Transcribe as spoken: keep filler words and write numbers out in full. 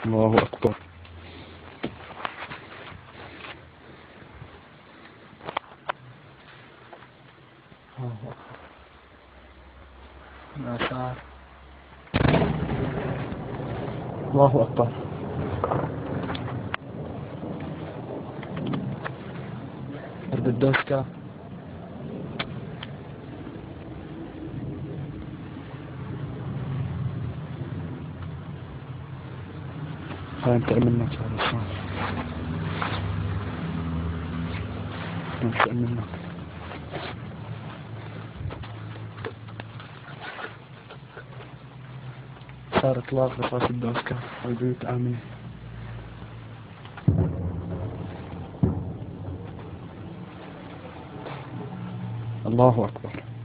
الله أكبر. الله أكبر. الآثار. الله أكبر. ضرب الدوسكة. خلينا ننتقل منك يا رسول. ننتقل منك. صار إطلاق لراس الدوسكة والبيوت آمنة. الله أكبر.